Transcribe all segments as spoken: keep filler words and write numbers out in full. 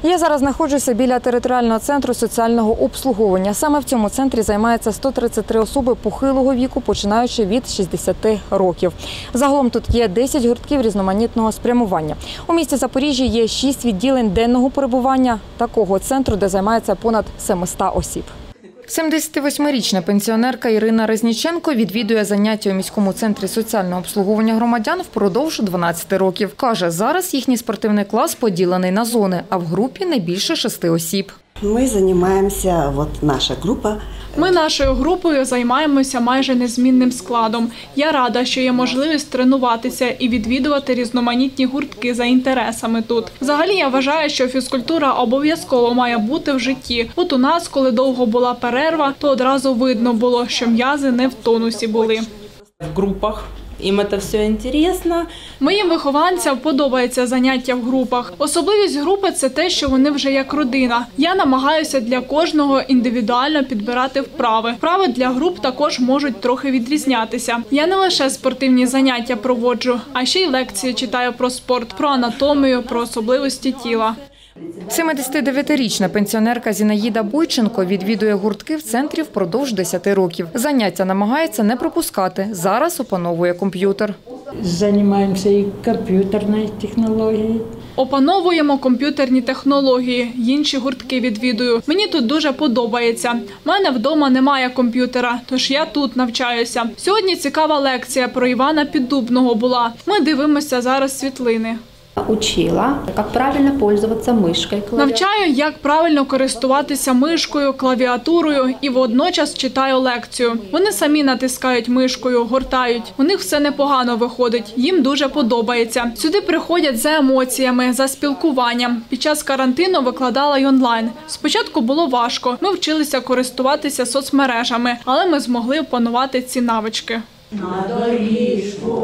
Я зараз знаходжуся біля територіального центру соціального обслуговування. Саме в цьому центрі займаються сто тридцять три особи похилого віку, починаючи від шістдесяти років. Загалом тут є десять гуртків різноманітного спрямування. У місті Запоріжжя є шість відділень денного перебування такого центру, де займається понад семисот осіб. сімдесятивосьмирічна пенсіонерка Ірина Резніченко відвідує заняття у міському центрі соціального обслуговування громадян впродовж дванадцяти років. Каже, зараз їхній спортивний клас поділений на зони, а в групі не більше шести осіб. Ми займаємося, от наша група. Ми нашою групою займаємося майже незмінним складом. Я рада, що є можливість тренуватися і відвідувати різноманітні гуртки за інтересами тут. Взагалі, я вважаю, що фізкультура обов'язково має бути в житті. От у нас, коли довго була перерва, то одразу видно було, що м'язи не в тонусі були. В групах. Їм це все цікаво. Моїм вихованцям подобається заняття в групах. Особливість групи – це те, що вони вже як родина. Я намагаюся для кожного індивідуально підбирати вправи. Вправи для груп також можуть трохи відрізнятися. Я не лише спортивні заняття проводжу, а ще й лекції читаю про спорт, про анатомію, про особливості тіла. семидесятидевятирічна пенсіонерка Зінаїда Бойченко відвідує гуртки в центрі впродовж десяти років. Заняття намагається не пропускати. Зараз опановує комп'ютер. Займаємося і комп'ютерною технологією. Опановуємо комп'ютерні технології, інші гуртки відвідую. Мені тут дуже подобається. У мене вдома немає комп'ютера, тож я тут навчаюся. Сьогодні цікава лекція про Івана Піддубного була. Ми дивимося зараз світлини. Учила, як правильно пользуватися мишкою. Навчаю, як правильно користуватися мишкою, клавіатурою і водночас читаю лекцію. Вони самі натискають мишкою, гортають. У них все непогано виходить, їм дуже подобається. Сюди приходять за емоціями, за спілкуванням. Під час карантину викладала й онлайн. Спочатку було важко, ми вчилися користуватися соцмережами, але ми змогли опанувати ці навички. На доріжку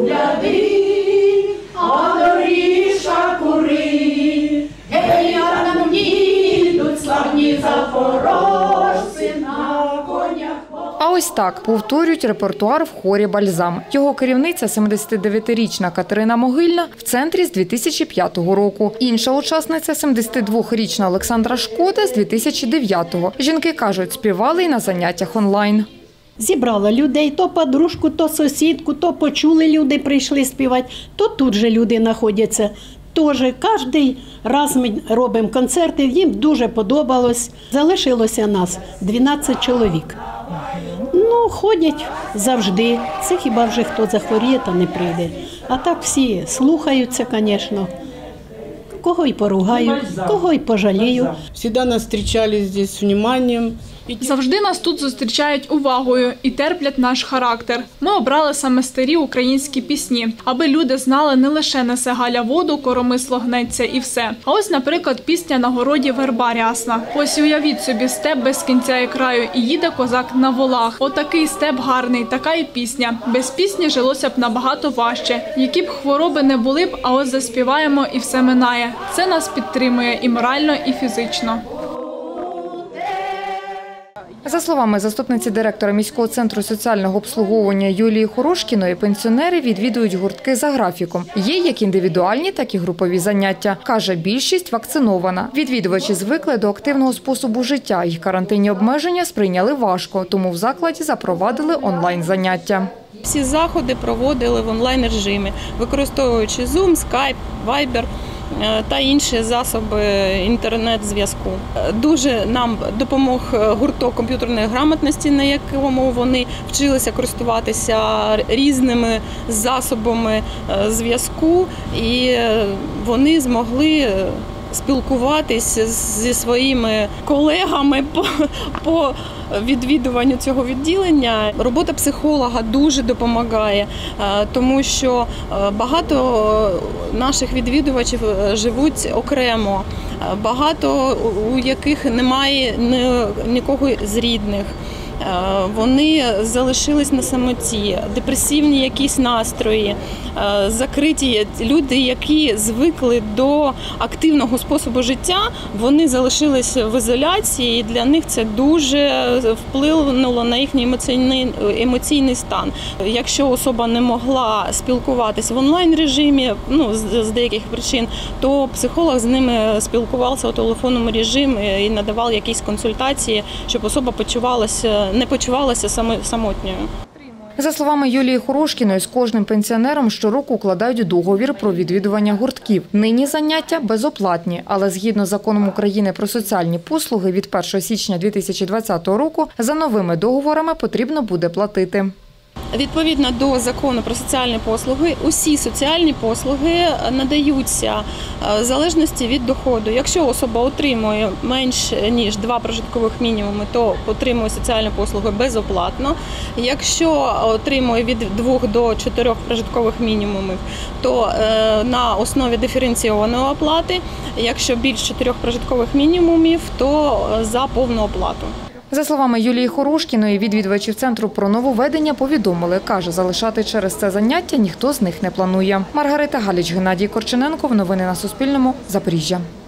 гляди, а доріжка кури, гей, а на мені йдуть славні запорожці на конях. А ось так повторюють репертуар в хорі «Бальзам». Його керівниця, семидесятидевятирічна Катерина Могильна, в центрі з дві тисячі п'ятого року. Інша учасниця, семидесятидвохрічна Олександра Шкода, з дві тисячі дев'ятого. Жінки кажуть, співали й на заняттях онлайн. Зібрала людей, то подружку, то сусідку, то почули люди, прийшли співати, то тут же люди знаходяться. Тож кожен раз ми робимо концерти, їм дуже подобалось. Залишилося нас дванадцять чоловік. Ну, ходять завжди. Це хіба вже хто захворіє, то не прийде. А так всі слухаються, звісно. Кого й поругаю, кого й пожалію. Завжди нас зустрічали тут з увагою. Завжди нас тут зустрічають увагою і терплять наш характер. Ми обрали саме старі українські пісні, аби люди знали не лише «Несе Галя воду, коромисло гнеться» і все. А ось, наприклад, пісня «На городі верба рясна». Ось уявіть собі степ без кінця і краю, і їде козак на волах. Отакий степ гарний, така і пісня. Без пісні жилося б набагато важче. Які б хвороби не були б, а ось заспіваємо і все минає. Це нас підтримує і морально, і фізично. За словами заступниці директора міського центру соціального обслуговування Юлії Хорошкіної, пенсіонери відвідують гуртки за графіком. Є як індивідуальні, так і групові заняття. Каже, більшість вакцинована. Відвідувачі звикли до активного способу життя. Їх карантинні обмеження сприйняли важко, тому в закладі запровадили онлайн-заняття. Всі заходи проводили в онлайн-режимі, використовуючи Zoom, Skype, Viber та інші засоби інтернет-зв'язку. Дуже нам допомог гурток комп'ютерної грамотності, на якому вони вчилися користуватися різними засобами зв'язку, і вони змогли спілкуватися зі своїми колегами по, по відвідуванню цього відділення. Робота психолога дуже допомагає, тому що багато наших відвідувачів живуть окремо, багато у яких немає нікого з рідних. Вони залишились на самоті, депресивні якісь настрої, закриті люди, які звикли до активного способу життя, вони залишились в ізоляції, і для них це дуже вплинуло на їхній емоційний, емоційний стан. Якщо особа не могла спілкуватись в онлайн-режимі, ну, з, з деяких причин, то психолог з ними спілкувався у телефонному режимі і надавав якісь консультації, щоб особа почувалася, не почувалася самотньою. За словами Юлії Хорошкіної, з кожним пенсіонером щороку укладають договір про відвідування гуртків. Нині заняття безоплатні, але згідно з законом України про соціальні послуги від першого січня дві тисячі двадцятого року за новими договорами потрібно буде платити. Відповідно до закону про соціальні послуги, усі соціальні послуги надаються в залежності від доходу. Якщо особа отримує менш ніж два прожиткових мінімуми, то отримує соціальні послуги безоплатно. Якщо отримує від двох до чотирьох прожиткових мінімумів, то на основі диференційованої оплати. Якщо більш чотирьох прожиткових мінімумів, то за повну оплату. За словами Юлії Хорошкіної, відвідувачів центру про нововведення повідомили. Каже, залишати через це заняття ніхто з них не планує. Маргарита Галіч, Геннадій Корчененко. Новини на Суспільному. Запоріжжя.